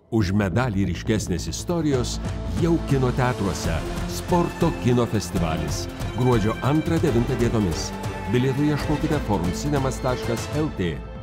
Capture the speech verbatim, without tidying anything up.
Už medalį ryškesnės istorijos jau kino teatruose Sporto kino festivalis. Gruodžio antrą devintą dienomis. Bilietų ieškokite forum cinemas taškas lt.